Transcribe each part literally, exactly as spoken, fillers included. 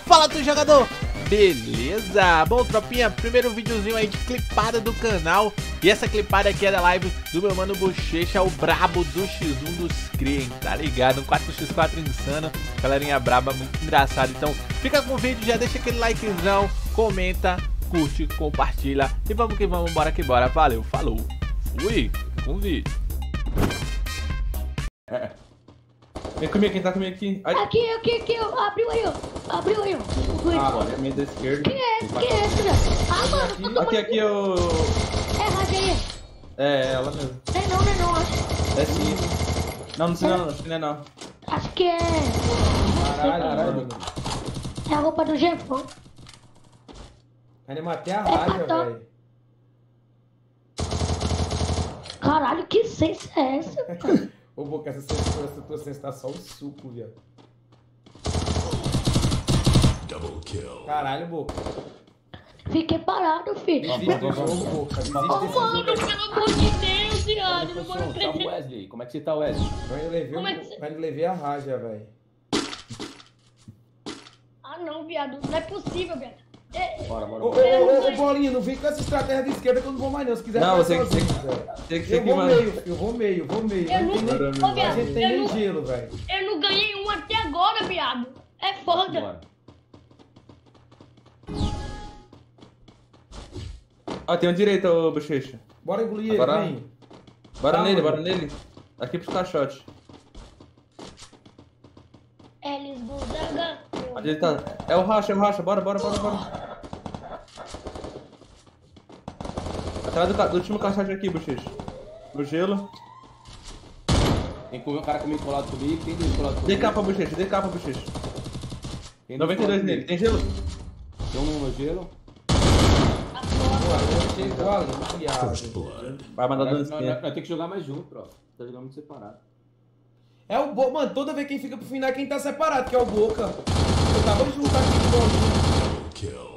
Fala, tu jogador! Beleza? Bom, tropinha, primeiro videozinho aí de clipada do canal. E essa clipada aqui é da live do meu mano Bochecha, o brabo do X um dos Crien, tá ligado? Um quatro por quatro insano, galerinha braba, muito engraçado. Então fica com o vídeo, já deixa aquele likezão, comenta, curte, compartilha. E vamos que vamos, bora que bora. Valeu, falou, fui, com o vídeo. É. Vem comigo, quem tá comigo aqui? Ai. Aqui, aqui, aqui, ó. Abriu aí, ó. Abriu aí, ó. Ah, olha, a minha da esquerda. Quem é esse? Quem é esse, velho? Ah, mano, Aqui, eu tô aqui, aqui eu... É, Rádio aí. É, ela mesmo. Não é não, não é não, acho. É sim. Não, não sei não, acho que não é não. Acho que é... Caralho, caralho. É a roupa do Jefão. Ainda matei a rádio, tá. velho. Caralho, que ciência é essa, cara? Ô, Boca, essa tua, essa tua ciência tá só o suco, viado. Double kill. Caralho, Boca. Fiquei parado, filho. Desiste do jogo, Boca. Desiste Ô, desse mano, jogo. pelo amor de Deus, viado. Não vou Tá acreditar. Wesley, como é que você tá, Wesley? Eu ainda levei, Como é o- que você- eu ainda levei a rádio, velho. Ah, não, viado. Não é possível, viado. É... Bora, bora, Ô, ô, bora. ô, ô, Bolinha, não vem com essa estratégia de esquerda que eu não vou mais não. Se quiser, Não, vai você- sozinho, você- velho. Tem que ser Eu que vou manda. meio, eu vou meio, vou meio. Eu Não tem não... nem- Ô, A viado, gente tem eu nem não... gelo, velho. Eu não ganhei um até agora, viado. É foda. Bora. Ó, tem um direito, ô Bochecha. Bora engolir ele, Agora- vem. Bora Tá nele, onde? bora nele. Aqui pros caixotes. Eles Gonzaga. Onde ele tá? É o racha, é o racha. Bora, bora, bora, bora. Atrás do, ca- do último caixote aqui, Bochecha. No gelo. Tem que comer um cara comigo colado comigo, tem dois colados Dê comigo. capa, Bochecha, dê capa, Bochecha. Tem dois noventa e dois colados nele. comigo. Tem gelo? Tem um no meu gelo. Pô, eu chego ali, viado. First blood. Vai mandar Nós, dando nós, esquema. nós temos que jogar mais junto, bro. Tá jogando muito separado. É o Boca, mano, toda vez quem fica pro final é quem tá separado, que é o Boca. Eu tava junto aqui com o Bolinha. Kill.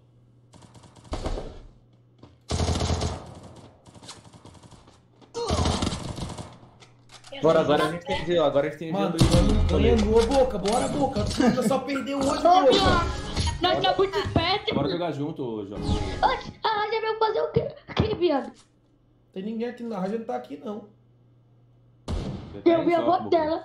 Bora, agora a gente tem gelo, agora a gente tem Mano, gelo. ganhando, ô Boca, bora Boca. Tu só perdeu hoje, Ô, Boca. viado. Nós tá muito perto. Bora jogar junto, João. Oxe, a Rádio veio fazer o quê? Que viado? Tem ninguém aqui na rádio, não tá aqui não. Eu vi a voz dela.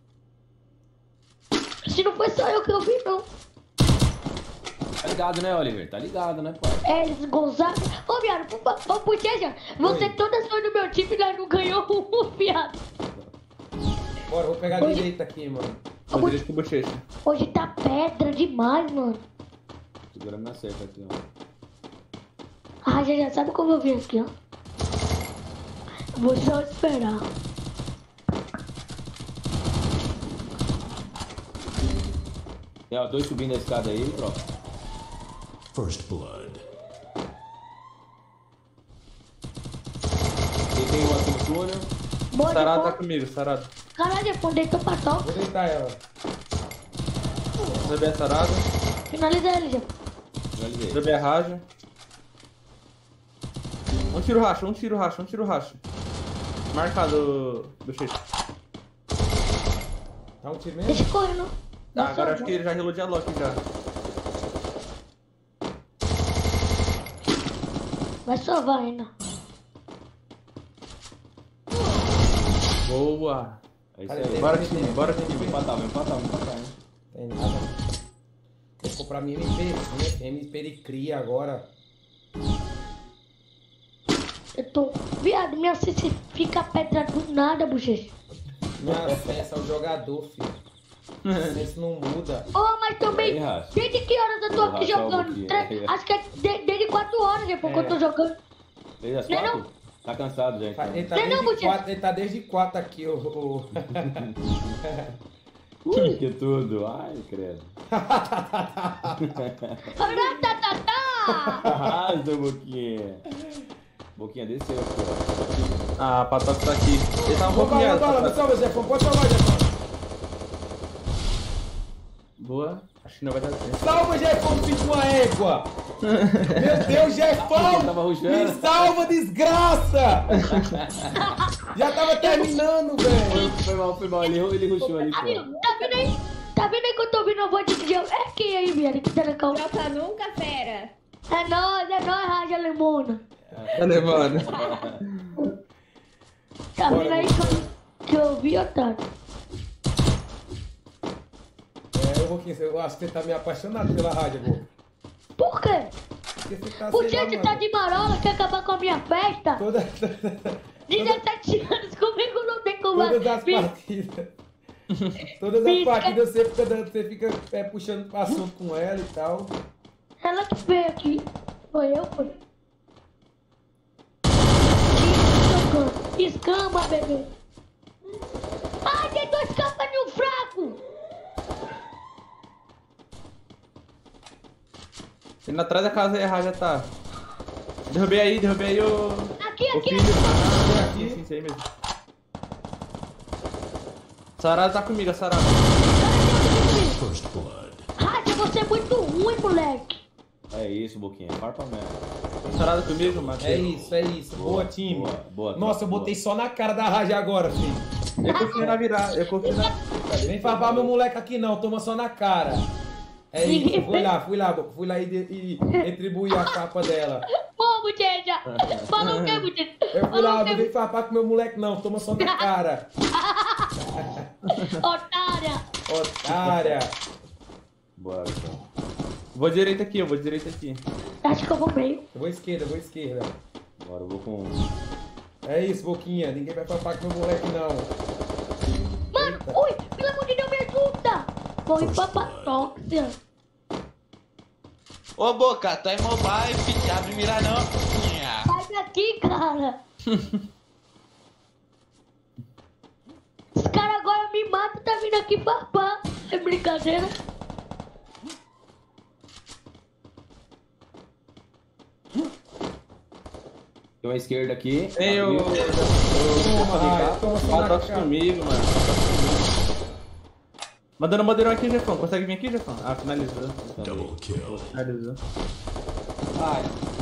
Se não foi só eu que eu vi, não. Tá ligado, né, Oliver? Tá ligado, né, pai? É, eles Gonzaga. Ô, viado, por fa- ô, Bochecha, você Oi. toda foi no meu time e nós não ganhou um, viado. Bora, vou pegar a Oi. direita aqui, mano. Ô, Tô Bo- direito com Bochecha. Hoje tá pedra demais, mano. Segura minha cerca aqui, ó. A Rádio já sabe como eu vim aqui, ó. Vou só esperar. Tem, ó, dois subindo a escada aí, bro. First blood. E tem um aqui no túnel. Boa de Sarado tá fora. comigo, Sarado. Caralho, pô, deitou pra toca. Vou deitar ela. Bebê a Sarado. Finaliza ele, já. Finalizei. Bebê a raja. Um tiro racha, um tiro racha, um tiro racha. Marcado, Bochecha. Tá um tiro mesmo? Deixa correndo. Ah, agora acho que ele já relou de Alok já. Vai salvar ainda. Boa. É isso Cara, aí. tem- Bora tem- time, tem- bora tem- time. Vamos empatar, vamos empatar, vamos empatar, hein? Tem nada. Vou comprar minha M P, M P de cria agora. Eu tô... Viado, minha ciência fica pedra do nada, Bochecha. Minha acesso ao jogador, filho. Isso não muda. Oh, mas também, Aí, Racha. desde que horas eu tô Vou aqui rachar um jogando? pouquinho. Tre- Acho que é de- desde quatro horas depois que É. eu tô jogando. Desde as Não é quatro? Tá cansado já, então. Ele tá, Não, não, desde Bochecha. quatro, ele tá desde quatro aqui, o. o- Ui, que tudo. Ai, credo. Ratatata! Arrasa, Boquinha. Boquinha desceu aqui, ó. Ah, a Patota tá aqui. Ele tá um pouco Vamos lá, menos. vamos lá, Patota. salva, Jefão, pode salvar, Jefão. Boa. Acho que não vai dar tempo. Salva, Jefão, filho de uma égua. Meu Deus, Jefão! Ele tava rushando. Me salva, desgraça! Já tava terminando, velho. Foi mal, foi mal. Ele, ele rushou ali, pô. Amigo, tá vendo aí? Tá vendo aí que eu tô ouvindo a voz de Diego. É quem aí, velho, que tá na calma? Troca nunca, fera. É nóis, é nóis, Raja Lemona. Tá levando. Tá vendo aí que eu, que eu vi, otário? É, eu vou aqui, eu acho que você tá meio apaixonado pela rádio, Boca. Por quê? Porque você tá, Por sei lá, que você mano, tá de marola, quer acabar com a minha festa? Toda, dezessete anos comigo não tem como. todas as partidas. Todas as Bicho. partidas você fica, dando- você fica é, puxando assunto com ela e tal. Ela que veio aqui. Foi eu, foi. Escama, bebê. Ai, tem dois campanhos fracos. Indo atrás da casa aí, a Raja tá. Derrubei aí, derrubei aí o. Aqui, O aqui. filho. Ah, aqui, sim, isso aí mesmo. Sarada tá comigo, a Sarada. First blood. Raja, você é muito ruim, moleque. É isso, Boquinha. Farpa mesmo. Sarada comigo, Matheus. É isso, é isso. Boa, time. Boa, boa, Nossa, eu boa. botei só na cara da Raja agora, filho. Eu confio na virada, eu confio na. Vem farpar meu moleque aqui não, toma só na cara. É isso, fui lá, fui lá, Boca, fui lá e, e, e retribuí a farpa dela. Ô, bochecha. Falou o que, bochecha? Eu fui Falou lá, o não que, vem farpar com meu moleque não, toma só na cara. otária? Otária. Bora, então. Vou direita aqui, eu vou direita aqui. Acho que eu vou meio. Eu vou esquerda, eu vou esquerda. Bora, eu vou com. É isso, Boquinha, ninguém vai farpar com meu moleque não. Mano, ui, pelo amor de Deus, me ajuda. Vou ir pra patóxia. Ô Boca, tá em mobile, filho, abre mirar não. Nha. Sai daqui, cara. Os caras agora me matam e tá vindo aqui papá. É brincadeira? Tem uma esquerda aqui. Ei, eu. Abriu. Toma, Raja, toma só na Patox cara. comigo, mano. Patox comigo. Mandando bandeirão aqui, Jefão. Consegue vir aqui, Jefão? Ah, finalizou. Double kill. Finalizou. Ai,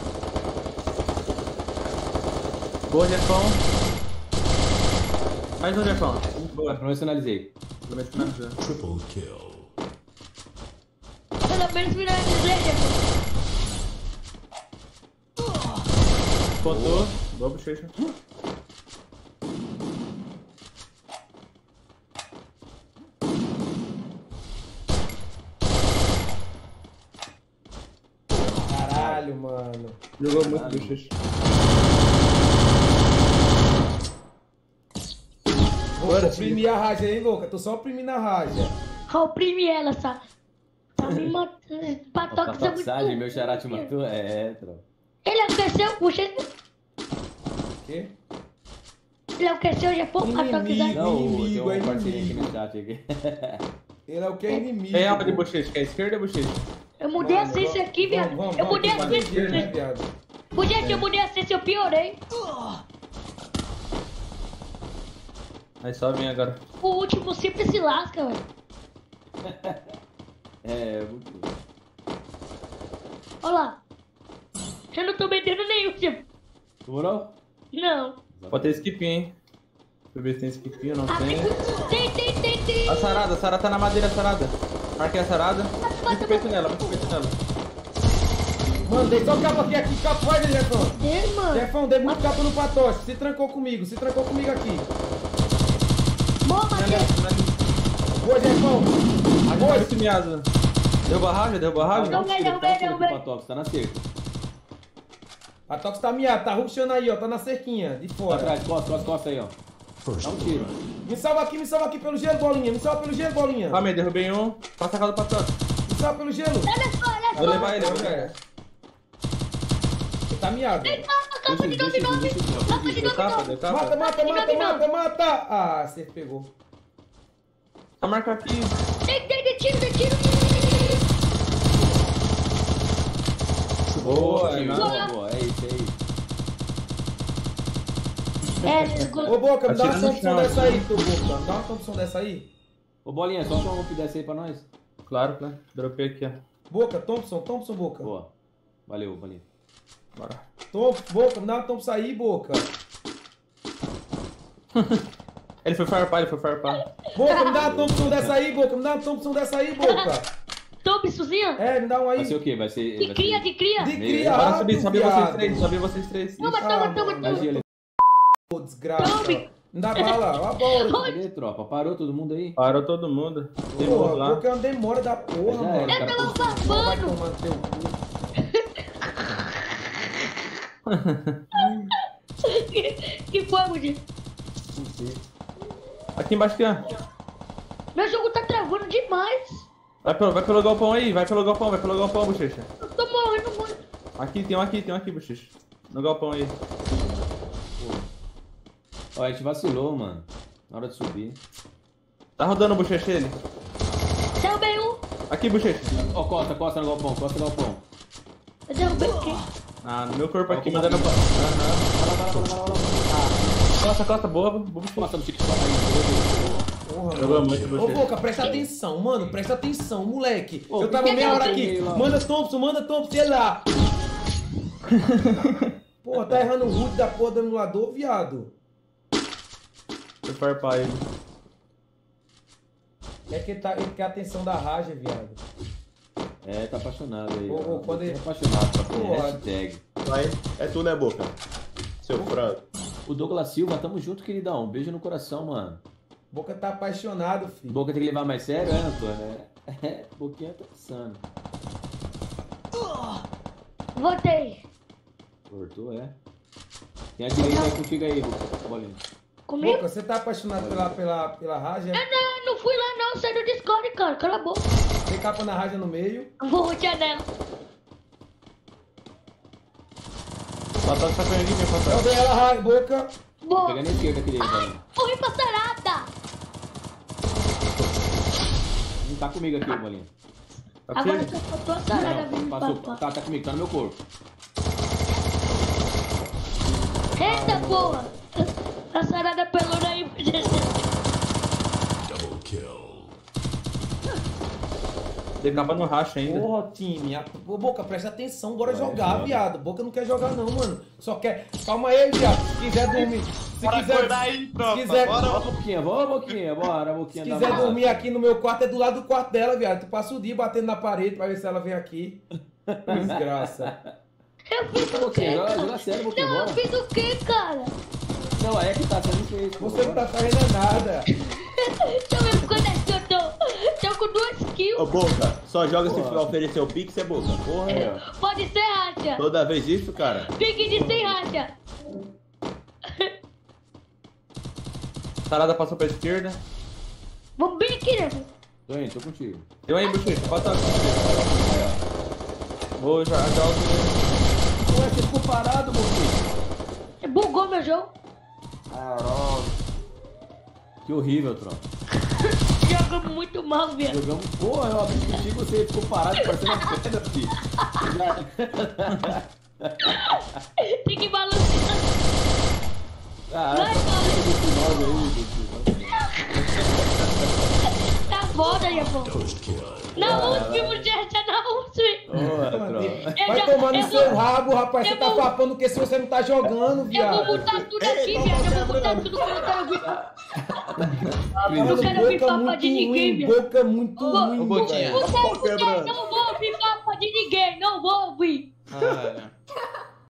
Boa, Jefão. Mais um, Jefão. Boa. pelo menos finalizei. Pelo menos finalizou. Triple kill. Pelo menos virar dizer, Pontou. Boa, bochecha. Caralho, mano. Jogou muito, bochecha. Vou oprimir a Raja, hein, Boca? Tô só oprimindo a Raja. oprime ela, sabe? Tá me matando. Ó, Patox é muito Patoxagem, meu xará te matou? É, troca. Ele aqueceu, puxa. O quê? Ele aqueceu, já foi Patox. Inimigo. Não, tem Inimigo, é um parceirinho aqui inimigo. no chat aqui. Ele é o que é inimigo. É alma de Boca. bochecha, que é esquerda ou bochecha? Eu mudei a ciência aqui, viado. Vamos, vamos, Eu mudei a vamos, vamos, ciência. né, viado? Podia que eu mudei a ciência, eu piorei. Aí só vem agora. O último sempre se lasca, velho. É, muito. Olha lá. Eu não tô metendo nenhum, tipo. Demorou? Não. Pode ter skip, hein? Deixa eu ver se tem skip ou não Ah, tem. tem, tem, tem, tem. A Sarada, a Sarada tá na madeira, a Sarada. Marquei a Sarada. Muito peito nela, muito peito nela. Mano, dei só capa aqui, aqui, capa, vai, Jefão. Tem, mano. Jefão, dei muito capa no patoche. Se trancou comigo, se trancou comigo aqui. Boa, Matheus. Boa, Jefão. Boa, esse miado. Deu barragem, deu barragem? Não, não, não, Tá não, aqui, não. Patox, tá na cerca. Patox tá miado, tá ruxando aí, ó. Tá na cerquinha, de Pra fora. trás, costa, costa, costa aí, ó. First Dá um blood. tiro. Me salva aqui, me salva aqui pelo gelo, bolinha. Me salva pelo gelo, bolinha. Calma aí, derrubei um. Passa a casa do Patox. Me salva pelo gelo. Olha só, olha Vou só. levar ele, eu vou levar. É. Ele tá miado. Capa, capa de Deixa, nove deixa, nove. deixa, Capa de Deu nove capa, nove. deu capa. Mata, mata, Não, mata, não, mata, mata. Ah, você pegou. Só marca aqui. Tem, tem, tem tiro, tem tiro. Boa, Sim, é boa, nada. boa, é isso, é isso. É, Ô, Boca, me dá uma Atira no Thompson chão. dessa aí, tu, Boca. Me dá uma Thompson dessa aí. Ô, Bolinha, só um que desse aí pra nós. Claro, claro. Dropei aqui, ó. Boca, Thompson, Thompson, Boca. Boa. Valeu, Bolinha. Bora. Thompson, Boca, me dá uma Thompson aí, Boca. Ele foi farpar, ele foi farpar. Boca, me dá uma Thompson dessa aí, Boca. Me dá uma Thompson dessa aí, Boca. Thompsonzinha? É, me dá um Vai aí. ser o quê? Vai ser... De vai cria, ser... de cria. De Meio- cria, Bora subir, sobe vocês viado. três, sobe vocês três. Toma, Ah, toma, mano. toma, Mas toma. ele... Ô, desgraça. Tome. Me dá bala, ó a bola. Cadê, tropa? Parou todo mundo aí? Parou todo mundo. Tem mundo Porra, lá. Boca é uma demora da porra, Já mano. era, cara. Eu tava Vai farpando. tomar no teu cu. Que, que foi, Mudir? Aqui embaixo tem. Meu jogo tá travando demais. Vai pelo, vai pelo galpão aí, vai pelo galpão, vai pelo galpão, bochecha. Eu tô morrendo muito. Aqui, tem um aqui, tem um aqui, bochecha. No galpão aí. Ó, a gente vacilou, mano. Na hora de subir. Tá rodando, bochecha, ele. Derrubei um. Aqui, bochecha. Ó, costa, costa no galpão, costa no galpão. Eu derrubei quem? Ah, no meu corpo aqui, Ó, mandando pra... Aham. Vai lá, vai lá, vai lá, vai lá, vai lá. Costa, costa, boa, boa, bochecha. Costa no TikTok aí. Porra, Jogou mano. muito, Ô, bochecha. Boca, presta atenção, mano. Presta atenção, moleque. Ô, Eu tava que meia que hora eu aqui. tenho lá? Manda Thompson, manda Thompson, sei lá. Porra, tá errando o root da porra do emulador, viado. Foi farpar ele. É que ele, tá, ele quer a atenção da Raja, viado. É, tá apaixonado aí. Ô, ô, ó. quando ele- Tá apaixonado, tá com Porra. hashtag. Vai, é tu, né, Boca? Seu frango. O Douglas Silva, tamo junto, queridão. Um beijo no coração, mano. Boca tá apaixonado, filho. Boca tem que levar mais sério, é, Antônio? É, Boquinha tá pensando. Voltei. Cortou, é. Tem a direita aí contigo aí, Bolinho. Comigo? Boca, você tá apaixonado pela, pela, pela Raja? Ah, não, não fui lá não. Saí do Discord, cara. Cala a boca. Tem capa na Raja no meio. Vou rotear nela. Passar de sacanagem aqui, vem Eu passar. vi ela, Raja, Boca. Boa. Pega na esquerda aquele aí, Ai, Bolinho. morri pra sarada. Não tá comigo aqui, Bolinho. Tá Agora aqui? que eu tô sarada, Não, vindo passou. papá. Tá, tá comigo, tá no meu corpo. Eita, boa. A sarada pelou aí. Double kill. Tem capa no racha ainda. Porra, time. A- Ô, Boca, presta atenção, bora Vai, jogar, vai. viado. Boca não quer jogar não, mano. Só quer... Calma aí, viado. Se quiser dormir... Se Bora quiser... acordar aí, Se tropa. quiser... Bora. Bora, Boquinha, bora, Boquinha, bora, Boquinha. Se da quiser massa. dormir aqui no meu quarto, é do lado do quarto dela, viado. Tu passa o dia batendo na parede pra ver se ela vem aqui. Desgraça. Eu fiz o Boquinha, quê? joga, joga sério, Boquinha, Não, eu bora. fiz o quê, cara? Não, é que tá sendo feito. Você não tá fazendo nada. Deixa eu ver quanto é que eu tô. Tô com duas kills. Ô, Boca, só joga se Porra. for oferecer o Pix, é Boca. Porra, é. Pode ser racha. Toda vez isso, cara. Pique de sem racha. Sarada passou pra esquerda. Vamos bem aqui, né? Tô indo, tô contigo. Deu aí, bochecha. Bota. Vou já, já. Ué, você ficou parado, Boquinha. Bugou meu jogo. Que horrível, tropa. Jogamos muito mal, viado. Jogamos. Porra, eu abri contigo, você ficou parado, parecendo uma pedra, filho. Tem que balançar. Ah, Vai, Tá foda, Japão. Ghost kill. Na U S P, muchacha, na U S P. Porra, tropa. Eu Vai já- tomar no eu seu vou- rabo, rapaz. Você eu tá vou- papando porque se você não tá jogando, Eu viado. vou botar tudo aqui, viado. Eu vou botar tudo que eu não quero ver. Mano, Eu não quero ouvir boca papo muito de ninguém, ruim, viado. boca muito Ô, ruim, Boquinha. velho. Você, você, não vou ouvir papo de ninguém, não vou ouvir. Ah,